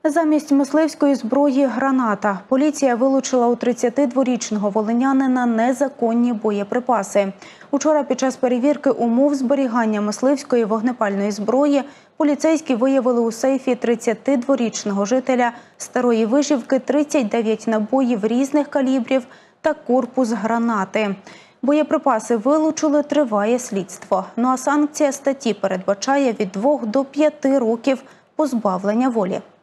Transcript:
Замість мисливської зброї – граната. Поліція вилучила у 32-річного волинянина незаконні боєприпаси. Учора під час перевірки умов зберігання мисливської вогнепальної зброї поліцейські виявили у сейфі 32-річного жителя Старої Вижівки 39 набоїв різних калібрів та корпус гранати. Боєприпаси вилучили, триває слідство. Ну а санкція статті передбачає від 2 до 5 років позбавлення волі.